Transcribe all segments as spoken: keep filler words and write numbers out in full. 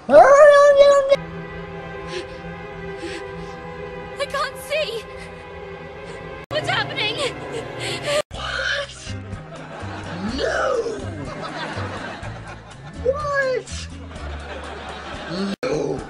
I can't see. What's happening? What? No! What? No!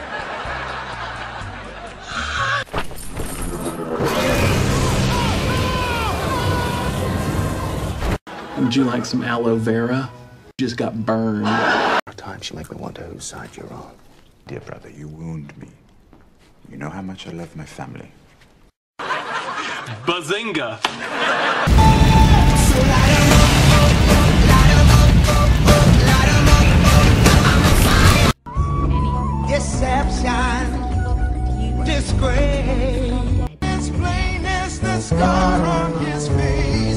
Would you like some aloe vera? Just got burned. At times you make me wonder whose side you're on. Dear brother, you wound me. You know how much I love my family. Bazinga! Deception, disgrace, as plain as the scar on his face.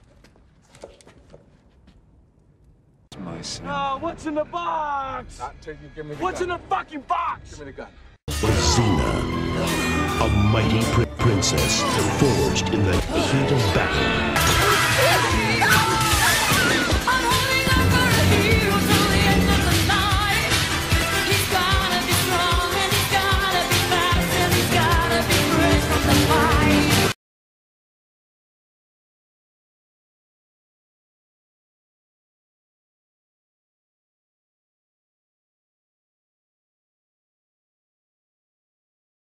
My son. Oh, what's in the box? Not till you give me the What's gun. in the fucking box? Give me the gun. Xena, a mighty pr princess forged in the heat of battle.